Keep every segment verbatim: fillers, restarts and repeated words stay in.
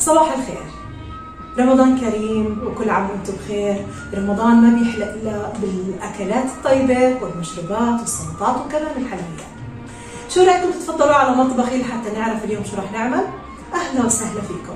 صباح الخير. رمضان كريم وكل عام وانتم بخير. رمضان ما بيحلى الا بالاكلات الطيبه والمشروبات والسلطات وكمان الحلويات. شو رايكم تتفضلوا على مطبخي لحتى نعرف اليوم شو رح نعمل؟ اهلا وسهلا فيكم.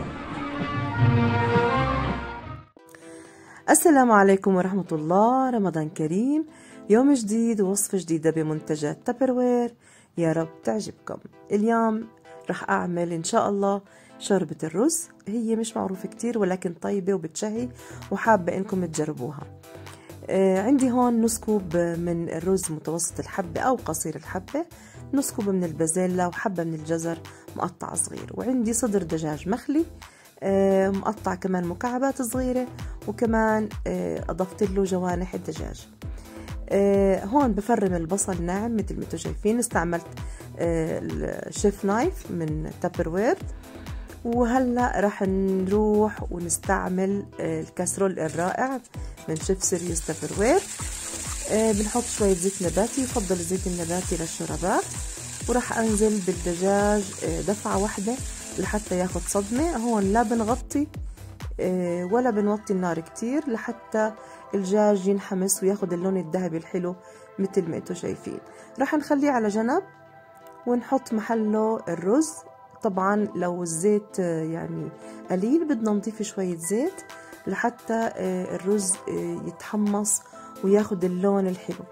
السلام عليكم ورحمة الله. رمضان كريم، يوم جديد ووصفة جديدة بمنتجات تابروير، يا رب تعجبكم. اليوم رح أعمل إن شاء الله شوربة الرز. هي مش معروفة كتير ولكن طيبة وبتشهي وحابة إنكم تجربوها. آه عندي هون نص كوب من الرز متوسط الحبة أو قصير الحبة، نص كوب من البازيلا وحبة من الجزر مقطع صغير، وعندي صدر دجاج مخلي آه مقطع كمان مكعبات صغيرة، وكمان آه أضفت له جوانح الدجاج. آه هون بفرم البصل ناعم مثل ما انتم شايفين. استعملت آه الشيف نايف من تابروير. وهلا راح نروح ونستعمل آه الكاسرول الرائع من شيف سيريوس تابروير. آه بنحط شوية زيت نباتي، يفضل الزيت النباتي للشوربات، وراح انزل بالدجاج آه دفعة واحدة لحتى ياخد صدمة. هون لا بنغطي آه ولا بنوطي النار كتير لحتى الدجاج ينحمس وياخد اللون الذهبي الحلو مثل ما انتم شايفين. راح نخليه على جنب ونحط محله الرز. طبعا لو الزيت يعني قليل بدنا نضيف شوية زيت لحتى الرز يتحمص وياخد اللون الحلو.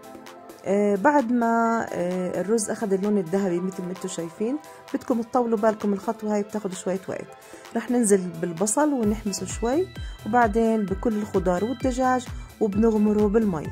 بعد ما الرز اخذ اللون الذهبي مثل ما انتم شايفين، بدكم تطولوا بالكم، الخطوة هاي بتاخد شوية وقت. رح ننزل بالبصل ونحمسه شوي، وبعدين بكل الخضار والدجاج وبنغمره بالمي.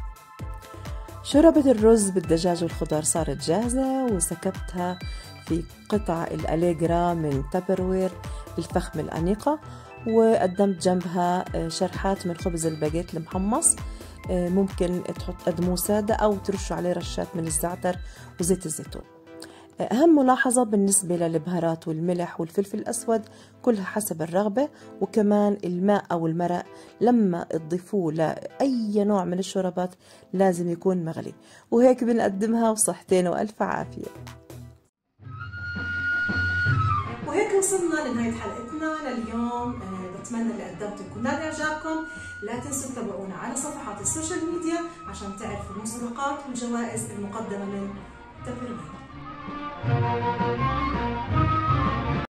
شوربة الرز بالدجاج والخضار صارت جاهزة، وسكبتها في قطع الأليجرا من تابروير الفخم الأنيقة، وقدمت جنبها شرحات من خبز الباجيت المحمص. ممكن تحط قدموه سادة أو ترشوا عليه رشات من الزعتر وزيت الزيتون. أهم ملاحظة بالنسبة للبهارات والملح والفلفل الأسود كلها حسب الرغبة، وكمان الماء أو المرق لما تضيفوه لأي نوع من الشوربات لازم يكون مغلي. وهيك بنقدمها وصحتين وألف عافية. وهيك وصلنا لنهاية حلقتنا لليوم. بتمنى اللي قدمته يكون نال إعجابكم. لا تنسوا تتابعونا على صفحات السوشيال ميديا عشان تعرفوا المسابقات والجوائز المقدمة من تابروير.